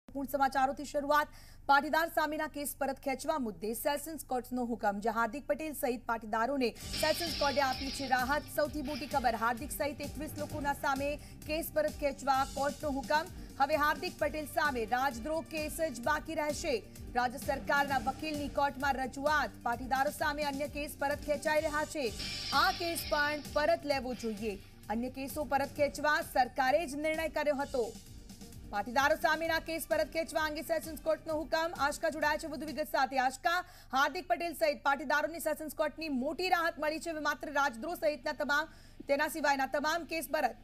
પૂર્ણ સમાચારોથી શરૂઆત। પાટીદાર સામેના કેસ પરત ખેંચવા મુદ્દે સેશન્સ કોર્ટનો હુકમ। જ્યાં હાર્દિક પટેલ સહિત પાટીદારોને સેશન્સ કોર્ટે આપી છે રાહત। સૌથી મોટી ખબર, હાર્દિક સહિત 21 લોકોના સામે કેસ પરત ખેંચવા કોર્ટનો હુકમ। હવે હાર્દિક પટેલ સામે રાજદ્રોહ કેસ જ બાકી રહેશે। રાજ્ય સરકારના વકીલની કોર્ટમાં રજૂઆત। પાટીદારો સામે અન્ય કેસ પરત ખેંચાઈ રહ્યા છે। આ કેસ પણ પરત લેવો જોઈએ। અન્ય કેસો પરત ખેંચવા સરકારે જ નિર્ણય કર્યો હતો। પાટીદારો સામેના કેસ પરત ખેંચવા અંગે સેશન્સ કોર્ટનો હુકમ। આશકા જોડાયા છે વધુ વિગત સાથે। આશકા, હાર્દિક પટેલ સહિત પાટીદારોની સેશન્સ કોર્ટની મોટી રાહત મળી છે। માત્ર રાજદ્રોહ સહિતના તેના સિવાયના તમામ કેસ પરત।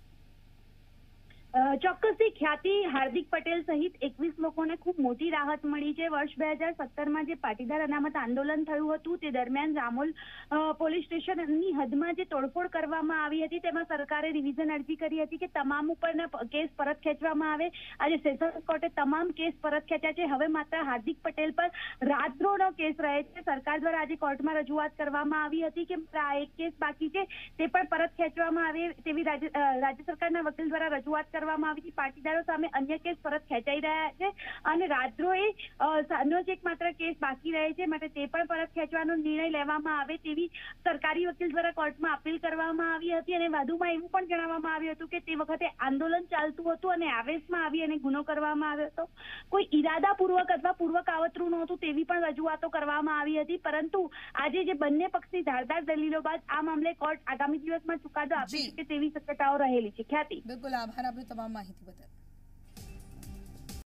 ચોક્કસથી ખ્યાતિ, હાર્દિક પટેલ સહિત 21 લોકોને ખૂબ મોટી રાહત મળી છે। વર્ષ 2017માં જે પાટીદાર અનામત આંદોલન થયું હતું તે દરમિયાન રામોલ પોલીસ સ્ટેશનની હદમાં જે તોડફોડ કરવામાં આવી હતી તેમાં સરકારે રિવિઝન અરજી કરી હતી કે તમામ ઉપરના કેસ પરત ખેંચવામાં આવે। આજે સેશન્સ કોર્ટે તમામ કેસ પરત ખેંચ્યા છે। હવે માત્ર હાર્દિક પટેલ પર રાજદ્રોહનો કેસ રહે છે। સરકાર દ્વારા આજે કોર્ટમાં રજૂઆત કરવામાં આવી હતી કે આ એક કેસ બાકી છે તે પણ પરત ખેંચવામાં આવે તેવી રાજ્ય સરકારના વકીલ દ્વારા રજૂઆત કરવામાં આવી છે। પાટીદારો સામે અન્ય કેસ પરત ખેંચાઈ રહ્યા છે અને રાજદ્રોહનો જ એકમાત્ર કેસ બાકી રહે છે, માટે તે પણ પરત ખેંચવાનો નિર્ણય લેવામાં આવે તેવી સરકારી વકીલ દ્વારા કોર્ટમાં અપીલ કરવામાં આવી હતી। અને વધુમાં એવું પણ જણાવવામાં આવ્યું હતું કે તે વખતે આંદોલન ચાલતું હતું અને આવેશમાં આવી અને ગુનો કરવામાં આવ્યો હતો। કોઈ ઈરાદાપૂર્વક અથવા પૂર્વ કાવતરું નહોતું તેવી પણ રજૂઆતો કરવામાં આવી હતી। પરંતુ આજે જે બંને પક્ષની ધારદાર દલીલો બાદ આ મામલે કોર્ટ આગામી દિવસમાં ચુકાદો આપી શકે તેવી શક્યતાઓ રહેલી છે। ખ્યાતિ, બિલકુલ આભાર આપનો તમામ માહિતી બદલ।